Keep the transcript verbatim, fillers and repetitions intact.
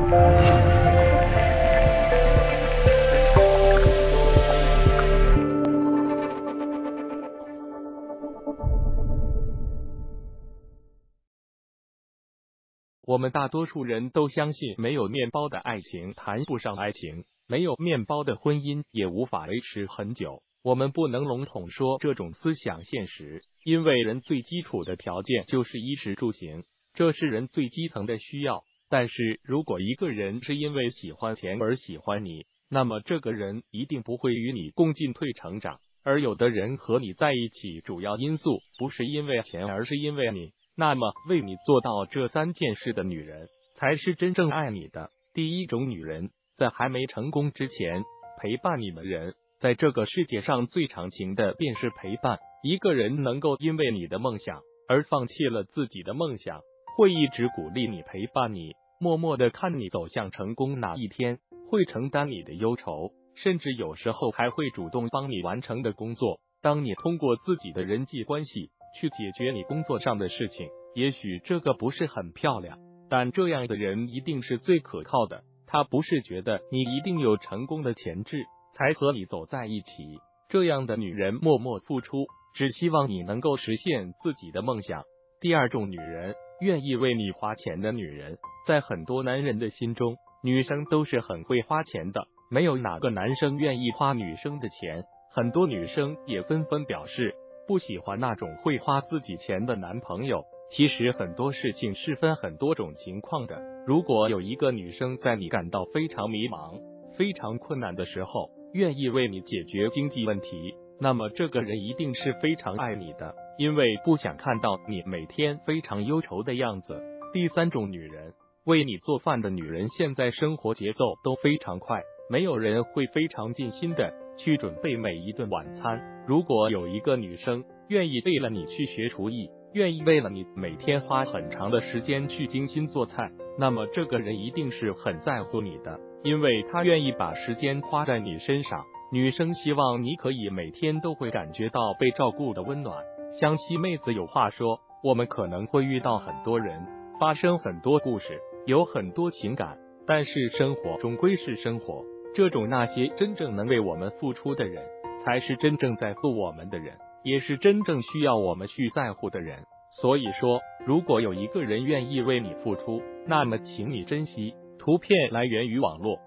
我们大多数人都相信，没有面包的爱情谈不上爱情，没有面包的婚姻也无法维持很久。我们不能笼统说这种思想现实，因为人最基础的条件就是衣食住行，这是人最基层的需要。但是如果一个人是因为喜欢钱而喜欢你，那么这个人一定不会与你共进退成长。而有的人和你在一起，主要因素不是因为钱，而是因为你。那么为你做到这三件事的女人，才是真正爱你的。第一种女人，在还没成功之前，陪伴你的人。在这个世界上最长情的便是陪伴。一个人能够因为你的梦想而放弃了自己的梦想，会一直鼓励你，陪伴你，默默的看你走向成功哪一天，会承担你的忧愁，甚至有时候还会主动帮你完成的工作。当你通过自己的人际关系去解决你工作上的事情，也许这个不是很漂亮，但这样的人一定是最可靠的。他不是觉得你一定有成功的潜质才和你走在一起，这样的女人默默付出，只希望你能够实现自己的梦想。第二种女人，愿意为你花钱的女人。在很多男人的心中，女生都是很会花钱的，没有哪个男生愿意花女生的钱。很多女生也纷纷表示不喜欢那种会花自己钱的男朋友。其实很多事情是分很多种情况的。如果有一个女生在你感到非常迷茫、非常困难的时候，愿意为你解决经济问题，那么这个人一定是非常爱你的，因为不想看到你每天非常忧愁的样子。第三种女人，为你做饭的女人。现在生活节奏都非常快，没有人会非常尽心的去准备每一顿晚餐。如果有一个女生愿意为了你去学厨艺，愿意为了你每天花很长的时间去精心做菜，那么这个人一定是很在乎你的，因为他愿意把时间花在你身上。女生希望你可以每天都会感觉到被照顾的温暖。湘西妹子有话说，我们可能会遇到很多人，发生很多故事，有很多情感，但是生活终归是生活，这种那些真正能为我们付出的人，才是真正在乎我们的人，也是真正需要我们去在乎的人。所以说，如果有一个人愿意为你付出，那么请你珍惜。图片来源于网络。